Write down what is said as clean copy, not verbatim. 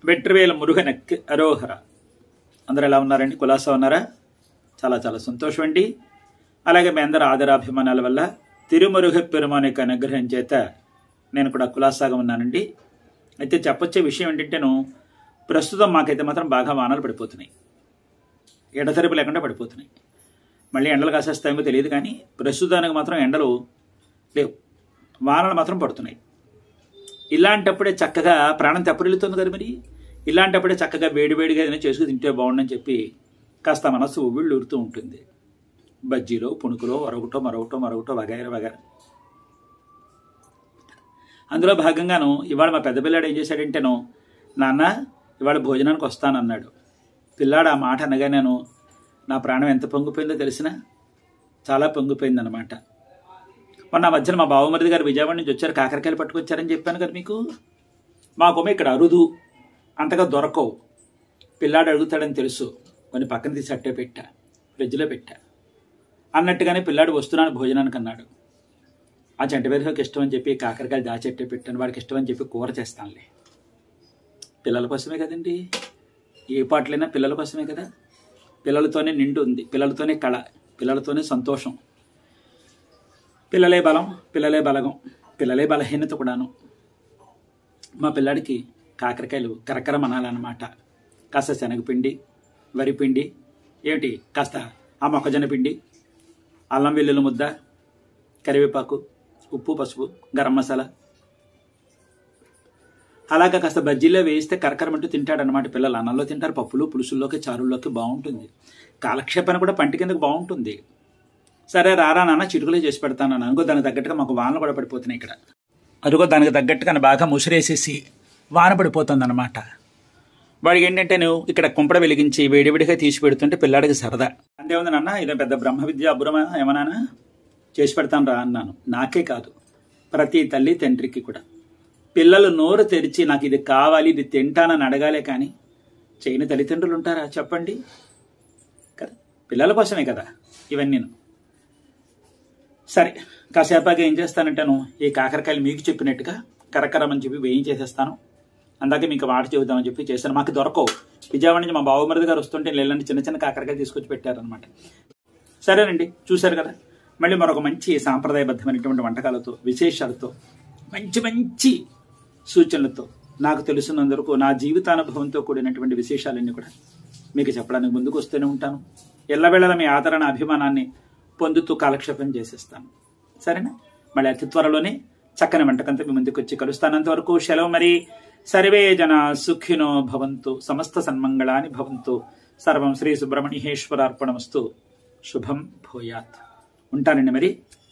వెట్రివేల మురుగనక్కి అరోహర. అందరూ ఎలా ఉన్నారండి? కులాసా ఉన్నారా? చాలా చాలా సంతోషం అండి. అలాగే మీ అందరూ ఆదరాభిమానాల వల్ల తిరుమరుగ పెరుమాన్ యొక్క అనుగ్రహం చేత నేను కూడా కులాసాగా ఉన్నానండి. అయితే చెప్పొచ్చే విషయం ఏంటంటేను, ప్రస్తుతం మాకైతే మాత్రం బాగా వానలు పడిపోతున్నాయి, ఎడతెరిపి లేకుండా పడిపోతున్నాయి. మళ్ళీ ఎండలు కాసేస్తాయేమో తెలియదు, కానీ ప్రస్తుతానికి మాత్రం ఎండలు లేవు, వానలు మాత్రం పడుతున్నాయి. ఇలాంటప్పుడే చక్కగా ప్రాణం తెప్పరిల్లుతుంది కదా. మరి ఇలాంటప్పుడే చక్కగా వేడివేడిగా ఏదైనా చేసుకు తింటే బాగుండని చెప్పి కాస్త మనస్సు ఉవ్విళ్ళూరుతూ ఉంటుంది. బజ్జీలో, పుణుకులో, మరొకటో వగైరా. అందులో భాగంగాను ఇవాళ మా పెద్ద పిల్లాడు ఏం చేశాడంటేను, నాన్న ఇవాళ భోజనానికి వస్తానన్నాడు. పిల్లాడు ఆ మాట అనగా నేను నా ప్రాణం ఎంత పొంగిపోయిందో తెలిసినా, చాలా పొంగిపోయిందనమాట. మొన్న మధ్యన మా బావమరిది గారు విజయవాడ నుంచి వచ్చారు, కాకరకాయలు పట్టుకొచ్చారని చెప్పాను కదా మీకు. మాకొమ్మ ఇక్కడ అరుదు, అంతగా దొరకవు. పిల్లాడు అడుగుతాడని తెలుసు, కొన్ని పక్కన తీసి అట్టే పెట్టా, ఫ్రిడ్జ్లో పెట్టా. అన్నట్టుగానే పిల్లాడు వస్తున్నాను భోజనానికి అన్నాడు. ఆ చంటివేదకి ఇష్టం అని చెప్పి కాకరకాయలు దాచెట్టే పెట్టాను. వాడికి ఇష్టం అని చెప్పి కూర చేస్తానులే. పిల్లల కోసమే కదండి, ఏ పాటలైనా పిల్లల కోసమే కదా. పిల్లలతోనే నిండు ఉంది, పిల్లలతోనే కళ, పిల్లలతోనే సంతోషం. పిల్లలే బలం, పిల్లలే బలగం, పిల్లలే బలహీనత కూడాను. మా పిల్లాడికి కాకరకాయలు కరకరమనాలన్నమాట. కాస్త శనగపిండి, వరిపిండి, ఏమిటి కాస్త ఆ మొక్కజొన్న పిండి, అల్లం వెల్లుల్లి ముద్ద, కరివేపాకు, ఉప్పు, పసుపు, గరం మసాలా, అలాగా కాస్త బజ్జీలో వేయిస్తే కరకరమంటూ తింటాడనమాట. పిల్లలు అన్నంలో తింటారు, పప్పులు పులుసుల్లోకి చారుల్లోకి బాగుంటుంది. కాలక్షేపణ కూడా పంటి కిందకు బాగుంటుంది. సరే రారా నాన్న, చిటుకులే చేసి పెడతాను. అనుకో దానికి తగ్గట్టుగా మాకు వానలు కూడా పడిపోతున్నాయి ఇక్కడ. అదిగో దానికి తగ్గట్టుగా బాగా ముసిరేసేసి వాన పడిపోతుంది అనమాట. వాడికి ఏంటంటే నువ్వు ఇక్కడ కుంపడ వెలిగించి వేడివిడిగా తీసి పెడుతుంటే పిల్లాడికి సరదా. అంతేముంది నాన్న, ఇదే పెద్ద బ్రహ్మ విద్య అబ్బురమా ఏమన్నా చేసి పెడతాను రా అన్నాను. నాకే కాదు, ప్రతి తల్లి తండ్రికి కూడా. పిల్లలు నోరు తెరిచి నాకు ఇది కావాలి, ఇది తింటానని అడగాలే కానీ చేయని తల్లిదండ్రులు ఉంటారా చెప్పండి కదా. పిల్లల కోసమే కదా ఇవన్నీ. సరే కాసేపాగా ఏం చేస్తానంటాను, ఈ కాకరకాయలు మీకు చెప్పినట్టుగా కరకరమని చెప్పి వేయించేసేస్తాను. అందాకే మీకు మాట చెబుదామని చెప్పి చేశాను. మాకు దొరకవు. విజయవాడ నుంచి మా బావమరిది గారు వస్తుంటే లేదంటే చిన్న చిన్న కాకరకాయలు తీసుకొచ్చి పెట్టారనమాట. సరేనండి, చూశారు కదా. మళ్ళీ మరొక మంచి సాంప్రదాయబద్ధమైనటువంటి వంటకాలతో, విశేషాలతో, మంచి మంచి సూచనలతో, నాకు తెలిసినందుకు నా జీవితానుభవంతో కూడినటువంటి విశేషాలన్నీ కూడా మీకు చెప్పడానికి ముందుకు వస్తూనే ఉంటాను. ఎల్లవేళలా మీ ఆదరణ, అభిమానాన్ని పొందుతూ కాలక్షేపం చేసేస్తాను. సరేనా? మళ్ళీ అతి త్వరలోనే చక్కని వంటకంతో మీ ముందుకు వచ్చి కలుస్తానంతవరకు సెలవు మరి. సర్వే జన సుఖినో భవంతు, సమస్త సన్మంగళాని భవంతు, సర్వం శ్రీ సుబ్రహ్మణ్యేశ్వరార్పణమస్తు. శుభం భూయాత్. ఉంటానండి మరి.